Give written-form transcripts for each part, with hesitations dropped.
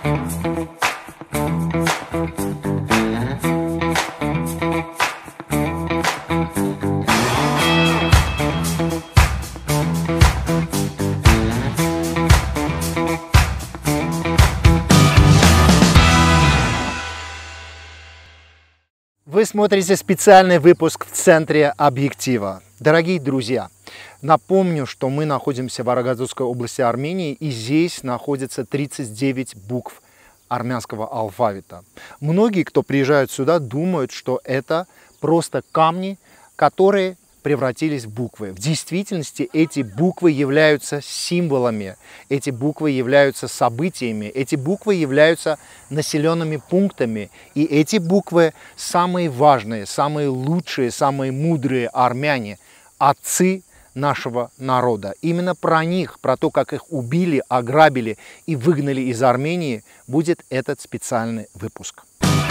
Вы смотрите специальный выпуск в центре объектива. Дорогие друзья, напомню, что мы находимся в Арагадзотской области Армении, и здесь находится 39 букв армянского алфавита. Многие, кто приезжают сюда, думают, что это просто камни, которые превратились в буквы. В действительности эти буквы являются символами, эти буквы являются событиями, эти буквы являются населенными пунктами. И эти буквы самые важные, самые лучшие, самые мудрые армяне, отцы нашего народа. Именно про них, про то, как их убили, ограбили и выгнали из Армении, будет этот специальный выпуск.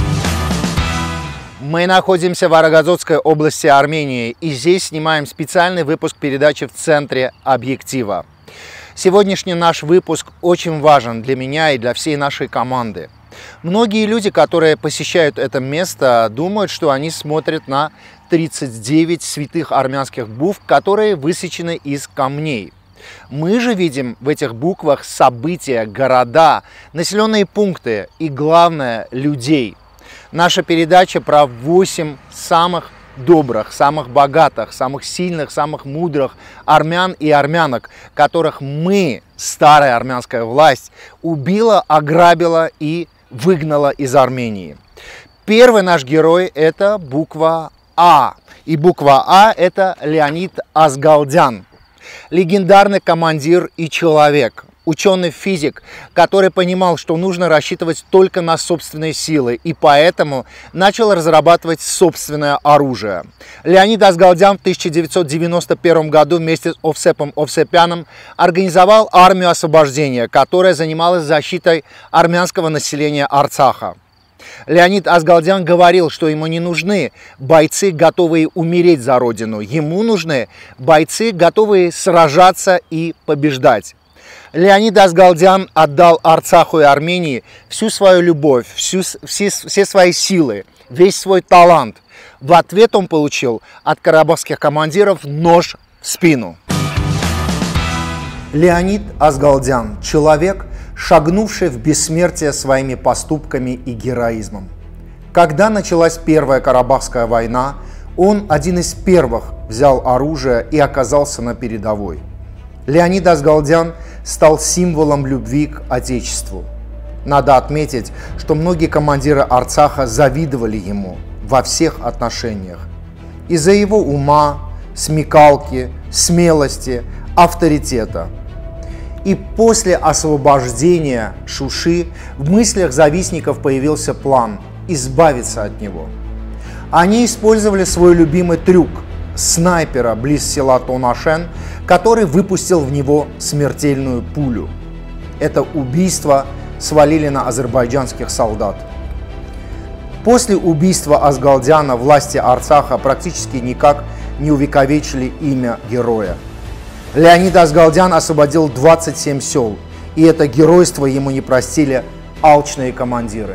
Мы находимся в Арагадзотской области Армении, и здесь снимаем специальный выпуск передачи в центре объектива. Сегодняшний наш выпуск очень важен для меня и для всей нашей команды. Многие люди, которые посещают это место, думают, что они смотрят на 39 святых армянских букв, которые высечены из камней. Мы же видим в этих буквах события, города, населенные пункты и, главное, людей. Наша передача про 8 самых добрых, самых богатых, самых сильных, самых мудрых армян и армянок, которых мы, старая армянская власть, убила, ограбила и выгнала из Армении. Первый наш герой – это буква А. И буква А – это Леонид Азгалдян, легендарный командир и человек. Ученый-физик, который понимал, что нужно рассчитывать только на собственные силы, и поэтому начал разрабатывать собственное оружие. Леонид Азгалдян в 1991 году вместе с Овсепом Овсепяном организовал армию освобождения, которая занималась защитой армянского населения Арцаха. Леонид Азгалдян говорил, что ему не нужны бойцы, готовые умереть за родину. Ему нужны бойцы, готовые сражаться и побеждать. Леонид Азгалдян отдал Арцаху и Армении всю свою любовь, все свои силы, весь свой талант. В ответ он получил от карабахских командиров нож в спину. Леонид Азгалдян – человек, шагнувший в бессмертие своими поступками и героизмом. Когда началась Первая Карабахская война, он один из первых взял оружие и оказался на передовой. Леонид Азгалдян стал символом любви к Отечеству. Надо отметить, что многие командиры Арцаха завидовали ему во всех отношениях. Из-за его ума, смекалки, смелости, авторитета. И после освобождения Шуши в мыслях завистников появился план избавиться от него. Они использовали свой любимый трюк – снайпера близ села Тонашен, который выпустил в него смертельную пулю. Это убийство свалили на азербайджанских солдат. После убийства Азгалдяна власти Арцаха практически никак не увековечили имя героя. Леонид Азгалдян освободил 27 сел, и это геройство ему не простили алчные командиры.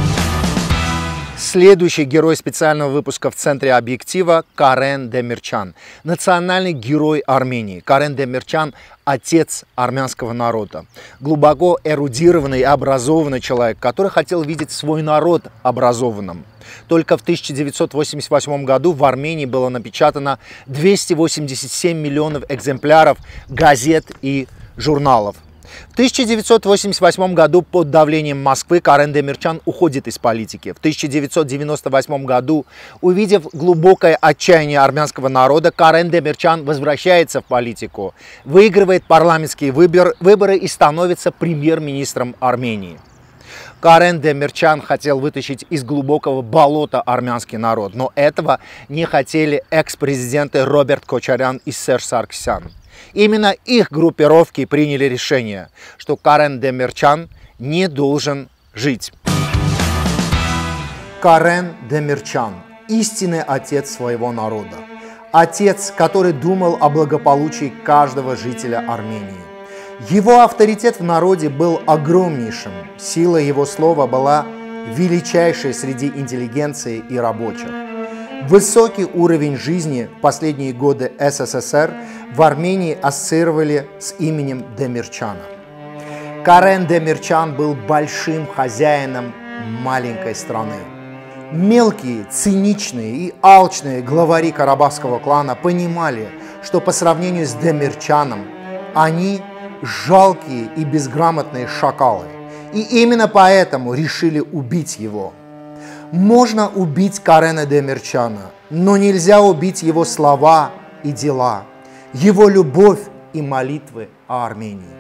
Следующий герой специального выпуска в центре объектива – Карен Демирчан, национальный герой Армении. Карен Демирчан – отец армянского народа, глубоко эрудированный и образованный человек, который хотел видеть свой народ образованным. Только в 1988 году в Армении было напечатано 287 миллионов экземпляров газет и журналов. В 1988 году под давлением Москвы Карен Демирчан уходит из политики. В 1998 году, увидев глубокое отчаяние армянского народа, Карен Демирчан возвращается в политику, выигрывает парламентские выборы и становится премьер-министром Армении. Карен Демирчан хотел вытащить из глубокого болота армянский народ, но этого не хотели экс-президенты Роберт Кочарян и Серж Саркисян. Именно их группировки приняли решение, что Карен Демирчан не должен жить. Карен Демирчан – истинный отец своего народа. Отец, который думал о благополучии каждого жителя Армении. Его авторитет в народе был огромнейшим, сила его слова была величайшей среди интеллигенции и рабочих. Высокий уровень жизни в последние годы СССР в Армении ассоциировали с именем Демирчана. Карен Демирчан был большим хозяином маленькой страны. Мелкие, циничные и алчные главари карабахского клана понимали, что по сравнению с Демирчаном они жалкие и безграмотные шакалы. И именно поэтому решили убить его. Можно убить Карена Демирчана, но нельзя убить его слова и дела, его любовь и молитвы о Армении.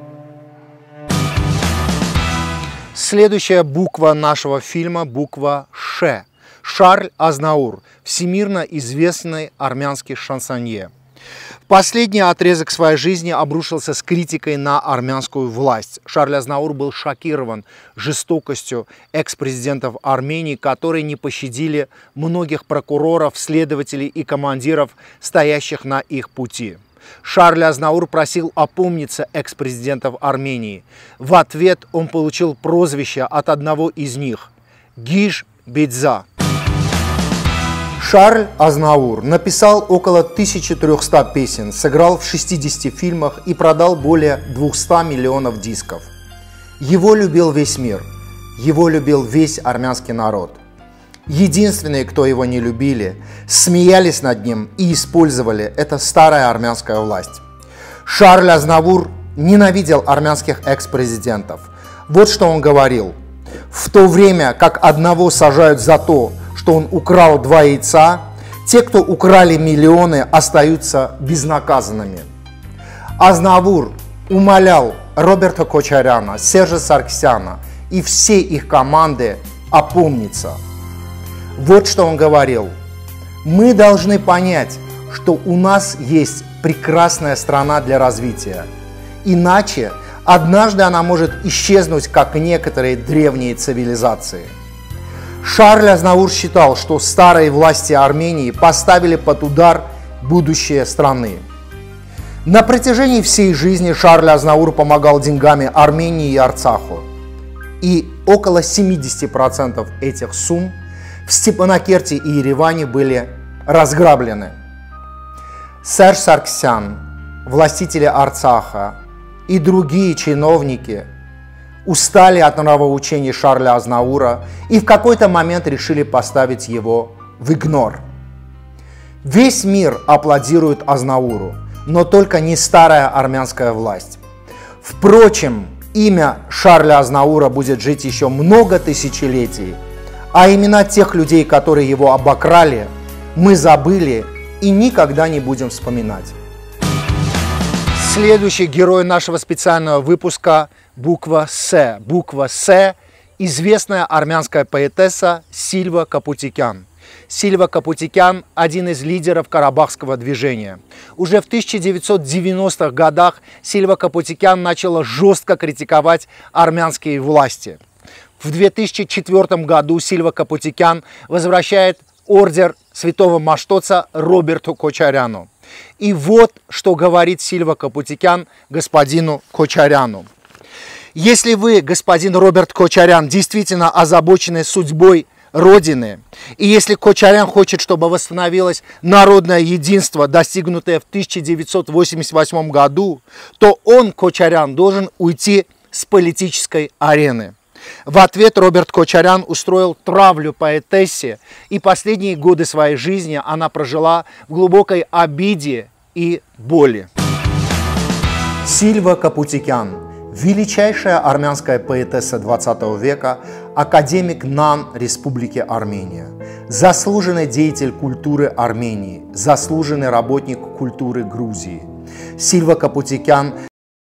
Следующая буква нашего фильма – буква Ш. Шарль Азнаур, всемирно известный армянский шансонье. В последний отрезок своей жизни обрушился с критикой на армянскую власть. Шарль Азнаур был шокирован жестокостью экс-президентов Армении, которые не пощадили многих прокуроров, следователей и командиров, стоящих на их пути. Шарль Азнаур просил опомниться экс-президентов Армении. В ответ он получил прозвище от одного из них – Гиж Бедза. Шарль Азнаур написал около 1300 песен, сыграл в 60 фильмах и продал более 200 миллионов дисков. Его любил весь мир, его любил весь армянский народ. Единственные, кто его не любили, смеялись над ним и использовали, это старая армянская власть. Шарль Азнаур ненавидел армянских экс-президентов. Вот что он говорил. В то время как одного сажают за то, что он украл 2 яйца, те, кто украли миллионы, остаются безнаказанными. Азнаур умолял Роберта Кочаряна, Сержа Саркисяна и все их команды опомниться. Вот что он говорил. Мы должны понять, что у нас есть прекрасная страна для развития. Иначе однажды она может исчезнуть, как некоторые древние цивилизации. Шарль Азнаур считал, что старые власти Армении поставили под удар будущее страны. На протяжении всей жизни Шарль Азнаур помогал деньгами Армении и Арцаху. И около 70% этих сумм в Степанакерте и Ереване были разграблены. Серж Саркисян, властители Арцаха и другие чиновники устали от нравоучений Шарля Азнаура и в какой-то момент решили поставить его в игнор. Весь мир аплодирует Азнауру, но только не старая армянская власть. Впрочем, имя Шарля Азнаура будет жить еще много тысячелетий, а имена тех людей, которые его обокрали, мы забыли и никогда не будем вспоминать. Следующий герой нашего специального выпуска – буква С. Буква С – известная армянская поэтесса Сильва Капутикян. Сильва Капутикян – один из лидеров карабахского движения. Уже в 1990-х годах Сильва Капутикян начала жестко критиковать армянские власти. В 2004 году Сильва Капутикян возвращает ордер святого Маштоца Роберту Кочаряну. И вот что говорит Сильва Капутикян господину Кочаряну. Если вы, господин Роберт Кочарян, действительно озабочены судьбой Родины, и если Кочарян хочет, чтобы восстановилось народное единство, достигнутое в 1988 году, то он, Кочарян, должен уйти с политической арены. В ответ Роберт Кочарян устроил травлю поэтессе, и последние годы своей жизни она прожила в глубокой обиде и боли. Сильва Капутикян – величайшая армянская поэтесса 20 века, академик НАН Республики Армения, заслуженный деятель культуры Армении, заслуженный работник культуры Грузии. Сильва Капутикян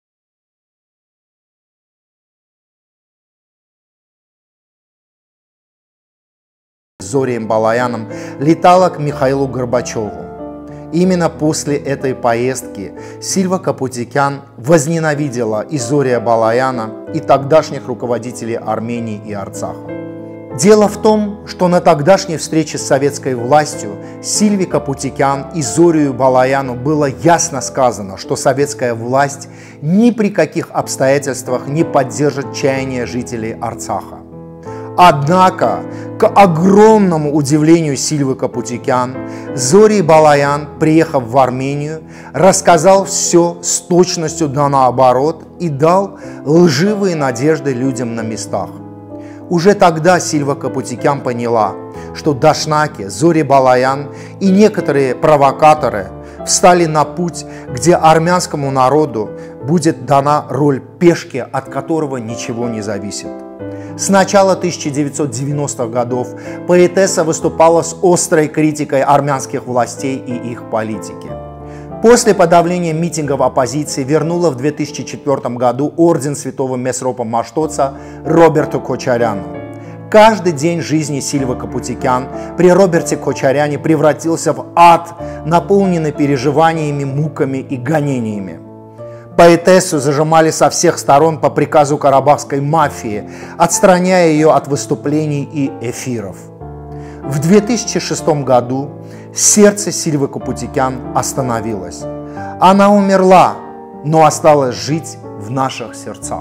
с Зорием Балаяном летала к Михаилу Горбачеву. Именно после этой поездки Сильва Капутикян возненавидела и Зория Балаяна, и тогдашних руководителей Армении и Арцаха. Дело в том, что на тогдашней встрече с советской властью Сильвии Капутикян и Зорию Балаяну было ясно сказано, что советская власть ни при каких обстоятельствах не поддержит чаяния жителей Арцаха. Однако, к огромному удивлению Сильвии Капутикян, Зорий Балаян, приехав в Армению, рассказал все с точностью да наоборот и дал лживые надежды людям на местах. Уже тогда Сильвия Капутикян поняла, что дашнаки, Зорий Балаян и некоторые провокаторы встали на путь, где армянскому народу будет дана роль пешки, от которого ничего не зависит. С начала 1990-х годов поэтесса выступала с острой критикой армянских властей и их политики. После подавления митингов оппозиции вернула в 2004 году орден святого Месропа Маштоца Роберту Кочаряну. Каждый день жизни Сильвии Капутикян при Роберте Кочаряне превратился в ад, наполненный переживаниями, муками и гонениями. Поэтессу зажимали со всех сторон по приказу карабахской мафии, отстраняя ее от выступлений и эфиров. В 2006 году сердце Сильвии Капутикян остановилось. Она умерла, но осталась жить в наших сердцах.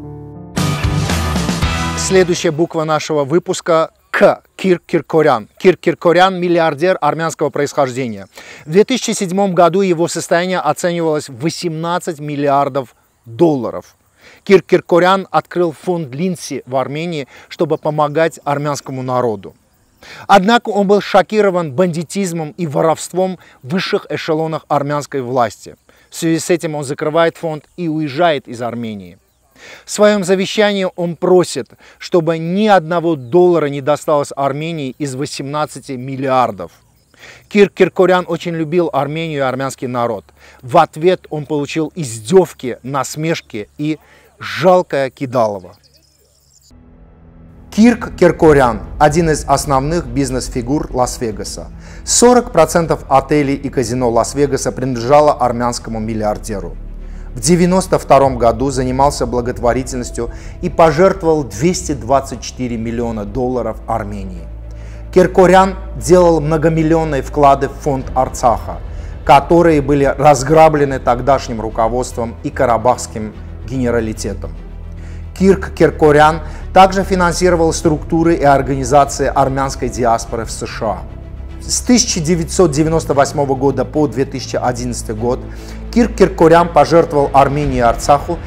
Следующая буква нашего выпуска – К. Кир Киркорян. Кир Киркорян – миллиардер армянского происхождения. В 2007 году его состояние оценивалось в 18 миллиардов долларов. Кир Киркорян открыл фонд Линдси в Армении, чтобы помогать армянскому народу. Однако он был шокирован бандитизмом и воровством в высших эшелонах армянской власти. В связи с этим он закрывает фонд и уезжает из Армении. В своем завещании он просит, чтобы ни одного доллара не досталось Армении из 18 миллиардов. Кир Киркорян очень любил Армению и армянский народ. В ответ он получил издевки, насмешки и жалкое кидалово. Кир Киркорян – один из основных бизнес-фигур Лас-Вегаса. 40% отелей и казино Лас-Вегаса принадлежало армянскому миллиардеру. В 1992 году занимался благотворительностью и пожертвовал 224 миллиона долларов Армении. Киркорян делал многомиллионные вклады в фонд Арцаха, которые были разграблены тогдашним руководством и карабахским генералитетом. Кир Киркорян также финансировал структуры и организации армянской диаспоры в США. С 1998 года по 2011 год Кир Киркорян пожертвовал Армении и Арцаху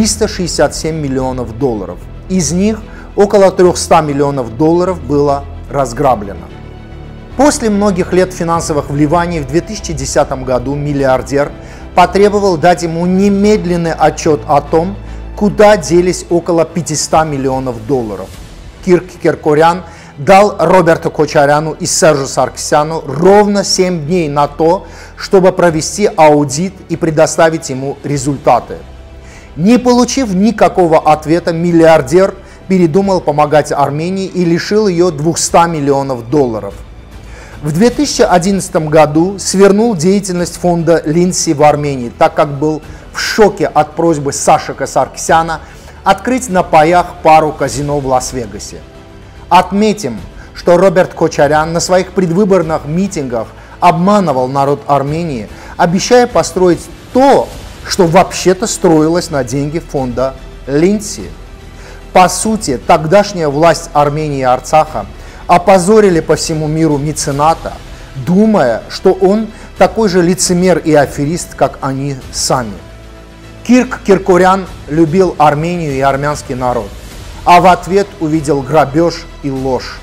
367 миллионов долларов. Из них около 300 миллионов долларов было разграблено. После многих лет финансовых вливаний в 2010 году миллиардер потребовал дать ему немедленный отчет о том, куда делись около 500 миллионов долларов. Кир Киркорян дал Роберту Кочаряну и Сержу Саркисяну ровно 7 дней на то, чтобы провести аудит и предоставить ему результаты. Не получив никакого ответа, миллиардер передумал помогать Армении и лишил ее 200 миллионов долларов. В 2011 году свернул деятельность фонда Линдси в Армении, так как был в шоке от просьбы Сашика Саркисяна открыть на паях пару казино в Лас-Вегасе. Отметим, что Роберт Кочарян на своих предвыборных митингах обманывал народ Армении, обещая построить то, что вообще-то строилось на деньги фонда Линдси. По сути, тогдашняя власть Армении и Арцаха опозорили по всему миру мецената, думая, что он такой же лицемер и аферист, как они сами. Кир Киркорян любил Армению и армянский народ, а в ответ увидел грабеж и ложь.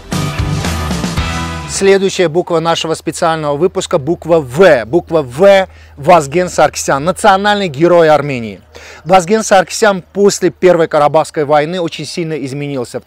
Следующая буква нашего специального выпуска – буква В. Буква В – Вазген Саркисян, национальный герой Армении. Вазген Саркисян после Первой Карабахской войны очень сильно изменился. В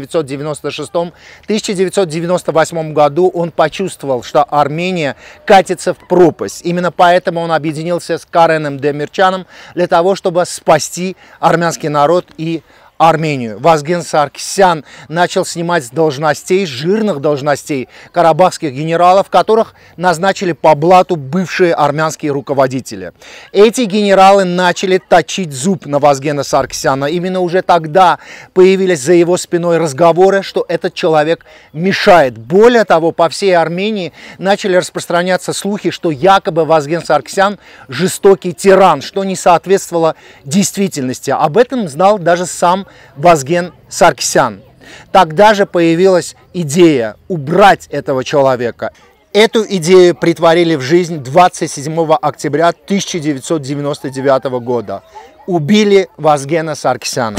1996-1998 году он почувствовал, что Армения катится в пропасть. Именно поэтому он объединился с Кареном Демирчаном для того, чтобы спасти армянский народ и Армению. Вазген Саркисян начал снимать с должностей, жирных должностей, карабахских генералов, которых назначили по блату бывшие армянские руководители. Эти генералы начали точить зуб на Вазгена Саркисяна. Именно уже тогда появились за его спиной разговоры, что этот человек мешает. Более того, по всей Армении начали распространяться слухи, что якобы Вазген Саркисян жестокий тиран, что не соответствовало действительности. Об этом знал даже сам Вазген Саркисян. Тогда же появилась идея убрать этого человека. Эту идею притворили в жизнь 27 октября 1999 года. Убили Вазгена Саркисяна.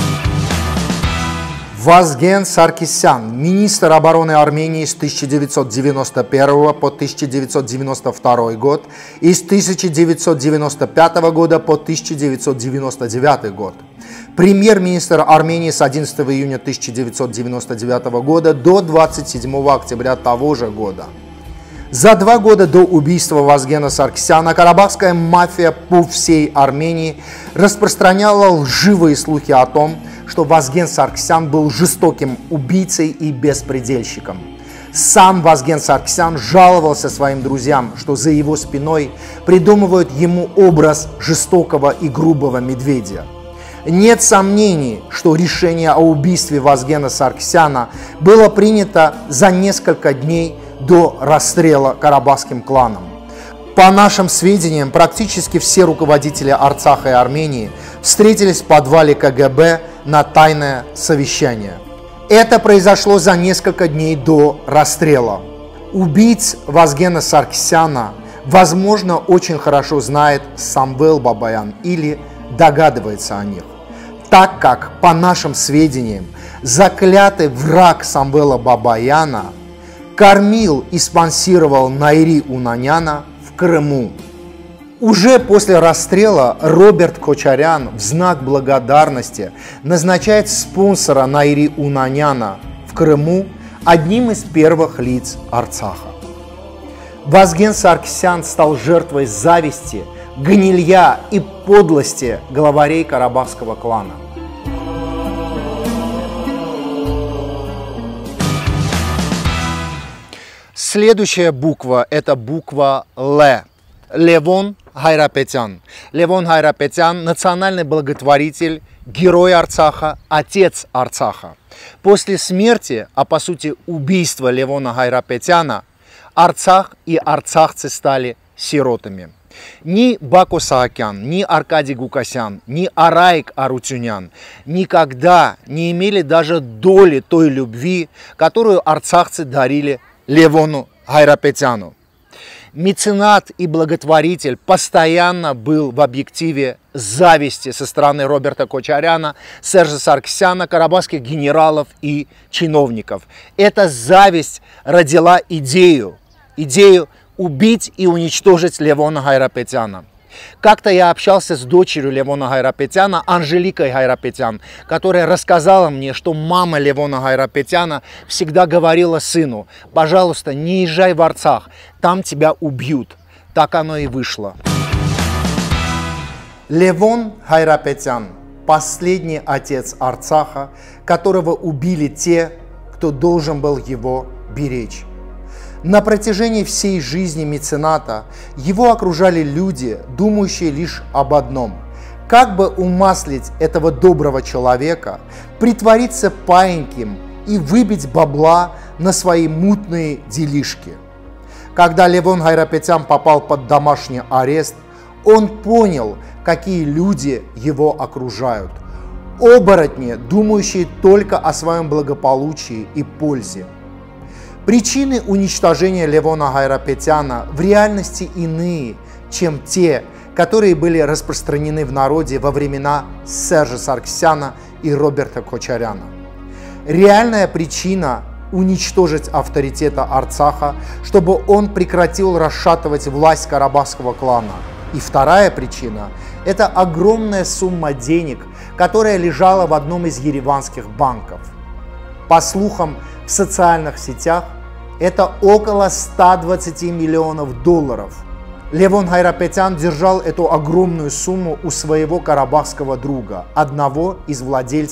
Вазген Саркисян, министр обороны Армении с 1991 по 1992 год и с 1995 года по 1999 год. Премьер-министр Армении с 11 июня 1999 года до 27 октября того же года. За 2 года до убийства Вазгена Саркисяна карабахская мафия по всей Армении распространяла лживые слухи о том, что Вазген Саркисян был жестоким убийцей и беспредельщиком. Сам Вазген Саркисян жаловался своим друзьям, что за его спиной придумывают ему образ жестокого и грубого медведя. Нет сомнений, что решение о убийстве Вазгена Саркисяна было принято за несколько дней до расстрела карабахским кланом. По нашим сведениям, практически все руководители Арцаха и Армении встретились в подвале КГБ на тайное совещание. Это произошло за несколько дней до расстрела. Убийц Вазгена Саркисяна, возможно, очень хорошо знает Самвел Бабаян или догадывается о них, так как, по нашим сведениям, заклятый враг Самвела Бабаяна кормил и спонсировал Найри Унаняна в Крыму. Уже после расстрела Роберт Кочарян в знак благодарности назначает спонсора Найри Унаняна в Крыму одним из первых лиц Арцаха. Вазген Саркисян стал жертвой зависти, гнилья и подлости главарей карабахского клана. Следующая буква – это буква Л. Левон Хайрапетян. Левон Хайрапетян – национальный благотворитель, герой Арцаха, отец Арцаха. После смерти, а по сути убийства Левона Хайрапетяна, Арцах и арцахцы стали сиротами. Ни Бако Саакян, ни Аркадий Гукасян, ни Араик Арутюнян никогда не имели даже доли той любви, которую арцахцы дарили Левону Хайрапетяну. Меценат и благотворитель постоянно был в объективе зависти со стороны Роберта Кочаряна, Сержа Саркисяна, карабахских генералов и чиновников. Эта зависть родила идею убить и уничтожить Левона Хайрапетяна. Как-то я общался с дочерью Левона Хайрапетяна, Анжеликой Хайрапетян, которая рассказала мне, что мама Левона Хайрапетяна всегда говорила сыну: пожалуйста, не езжай в Арцах, там тебя убьют. Так оно и вышло. Левон Хайрапетян – последний отец Арцаха, которого убили те, кто должен был его беречь. На протяжении всей жизни мецената его окружали люди, думающие лишь об одном – как бы умаслить этого доброго человека, притвориться паиньким и выбить бабла на свои мутные делишки. Когда Левон Хайрапетян попал под домашний арест, он понял, какие люди его окружают. Оборотни, думающие только о своем благополучии и пользе. Причины уничтожения Левона Хайрапетяна в реальности иные, чем те, которые были распространены в народе во времена Сержа Саркисяна и Роберта Кочаряна. Реальная причина – уничтожить авторитета Арцаха, чтобы он прекратил расшатывать власть карабахского клана. И вторая причина – это огромная сумма денег, которая лежала в одном из ереванских банков. По слухам, в социальных сетях это около 120 миллионов долларов. Левон Хайрапетян держал эту огромную сумму у своего карабахского друга, одного из владельцев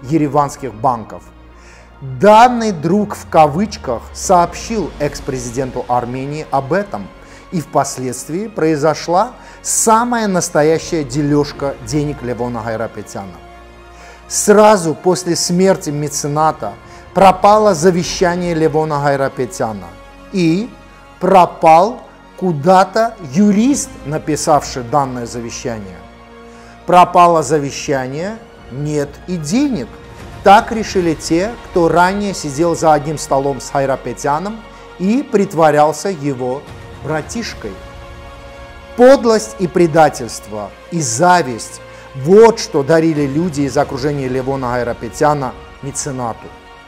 ереванских банков. Данный друг в кавычках сообщил экс-президенту Армении об этом, и впоследствии произошла самая настоящая дележка денег Левона Хайрапетяна. Сразу после смерти мецената пропало завещание Левона Хайрапетяна, и пропал куда-то юрист, написавший данное завещание. Пропало завещание, нет и денег. Так решили те, кто ранее сидел за одним столом с Хайрапетяном и притворялся его братишкой. Подлость и предательство, и зависть – вот что дарили люди из окружения Левона Хайрапетяна меценату.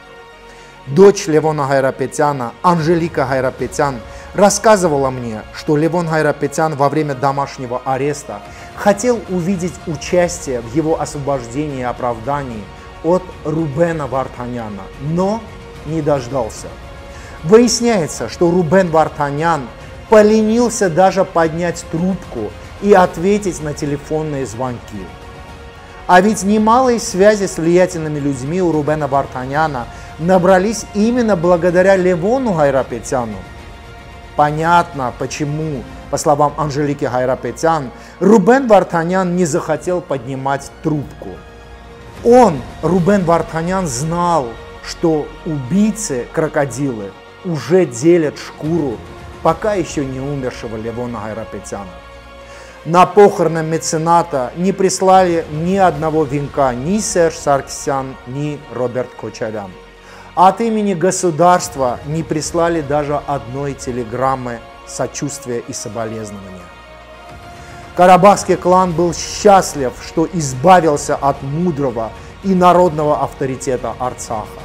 Дочь Левона Хайрапетяна, Анжелика Хайрапетян, рассказывала мне, что Левон Хайрапетян во время домашнего ареста хотел увидеть участие в его освобождении и оправдании от Рубена Вартаняна, но не дождался. Выясняется, что Рубен Вартанян поленился даже поднять трубку и ответить на телефонные звонки. А ведь немалые связи с влиятельными людьми у Рубена Вартаняна набрались именно благодаря Левону Хайрапетяну. Понятно, почему, по словам Анжелики Хайрапетян, Рубен Вартанян не захотел поднимать трубку. Он, Рубен Вартанян, знал, что убийцы-крокодилы уже делят шкуру пока еще не умершего Левона Хайрапетяна. На похороны мецената не прислали ни одного венка ни Серж Саркисян, ни Роберт Кочарян. От имени государства не прислали даже одной телеграммы сочувствия и соболезнования. Карабахский клан был счастлив, что избавился от мудрого и народного авторитета Арцаха.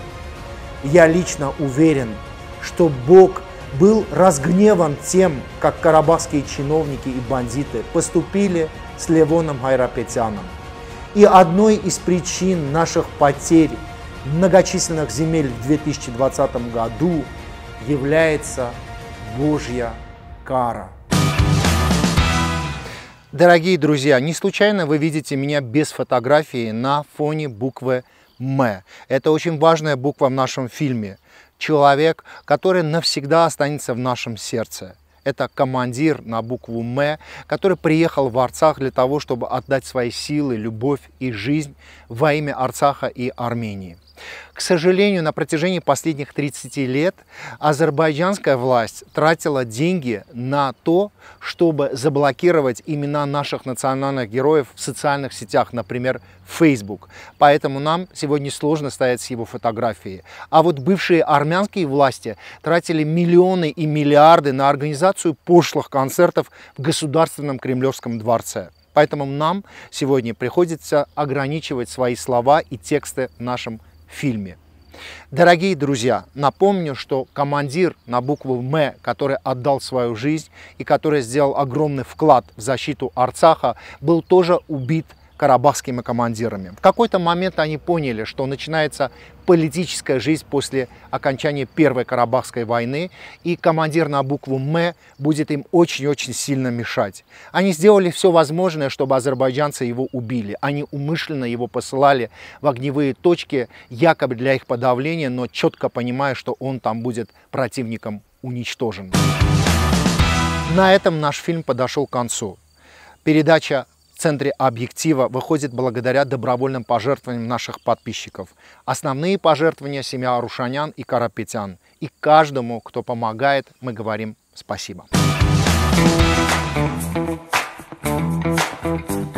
Я лично уверен, что Бог был разгневан тем, как карабахские чиновники и бандиты поступили с Левоном Хайрапетяном. И одной из причин наших потерь многочисленных земель в 2020 году является Божья кара. Дорогие друзья, не случайно вы видите меня без фотографии на фоне буквы «М». Это очень важная буква в нашем фильме. Человек, который навсегда останется в нашем сердце. Это командир на букву «М», который приехал в Арцах для того, чтобы отдать свои силы, любовь и жизнь во имя Арцаха и Армении. К сожалению, на протяжении последних 30 лет азербайджанская власть тратила деньги на то, чтобы заблокировать имена наших национальных героев в социальных сетях, например, Facebook. Поэтому нам сегодня сложно стоять с его фотографией. А вот бывшие армянские власти тратили миллионы и миллиарды на организацию пошлых концертов в Государственном Кремлевском дворце. Поэтому нам сегодня приходится ограничивать свои слова и тексты в нашем фильме. Дорогие друзья, напомню, что командир на букву «М», который отдал свою жизнь и который сделал огромный вклад в защиту Арцаха, был тоже убит карабахскими командирами. В какой-то момент они поняли, что начинается политическая жизнь после окончания Первой Карабахской войны, и командир на букву «М» будет им очень-очень сильно мешать. Они сделали все возможное, чтобы азербайджанцы его убили. Они умышленно его посылали в огневые точки, якобы для их подавления, но четко понимая, что он там будет противником уничтожен. На этом наш фильм подошел к концу. Передача в центре объектива выходит благодаря добровольным пожертвованиям наших подписчиков. Основные пожертвования семья Арушанян и Карапетян. И каждому, кто помогает, мы говорим спасибо.